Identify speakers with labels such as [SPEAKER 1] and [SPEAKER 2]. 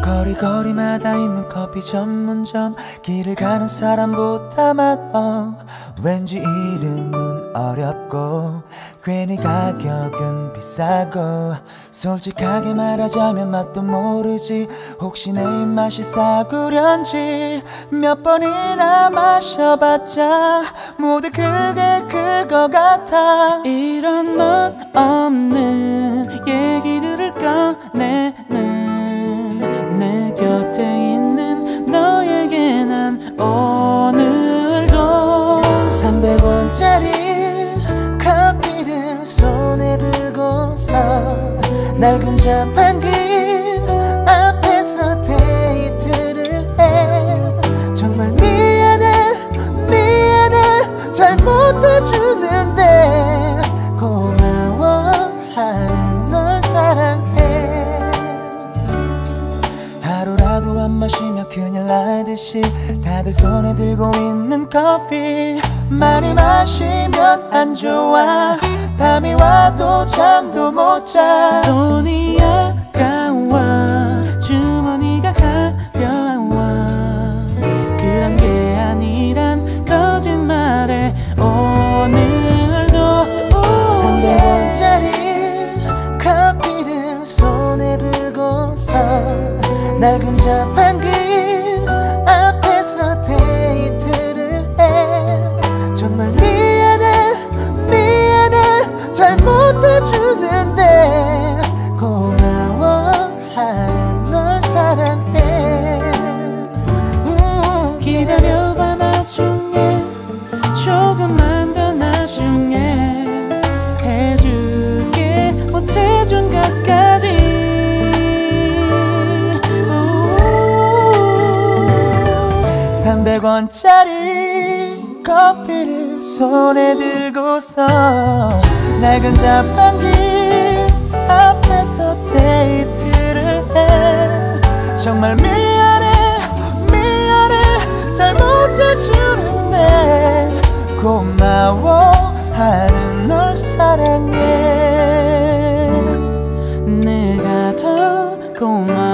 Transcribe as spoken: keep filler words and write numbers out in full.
[SPEAKER 1] 거리거리마다 있는 커피 전문점, 길을 가는 사람보다 많어. 왠지 이름은 어렵고 괜히 가격은 비싸고, 솔직하게 말하자면 맛도 모르지. 혹시 내 입맛이 싸구려인지 몇 번이나 마셔봤자 모두 그게 그거 같아.
[SPEAKER 2] 이런 멋 없는 얘기들을 꺼내는 내 곁에 있는 너에게 난 오늘도
[SPEAKER 1] 삼백 원짜리 커피를 손에 들고서 낡은 자판기 앞에서 데이트를 해. 정말 미안해 미안해 잘못해주는데 고마워하는 널 사랑해. 하루라도 안 마시면 큰일 나듯이 다들 손에 들고 있는 커피, 많이 마시면 안 좋아. 밤이 와도 잠도 못 자.
[SPEAKER 2] 돈이 아까워 주머니가 가벼워 그런 게 아니란 거짓말에 오늘도
[SPEAKER 1] 삼백 원짜리 커피를 손에 들고서 낡은 자판기 앞에서 데이트를 해. 정말 미안해 미안해 잘못해주는데 고마워하는 널 사랑해. 음.
[SPEAKER 2] 기다려봐 나중에 조금만 더 나중에 해줄게 못해준 것까지.
[SPEAKER 1] 삼백 원짜리 커피를 손에 들고서 낡은 자판기 앞에서 데이트를 해. 정말 미안해 미안해 잘못해주는데 고마워하는 널 사랑해.
[SPEAKER 2] 내가 더 고마워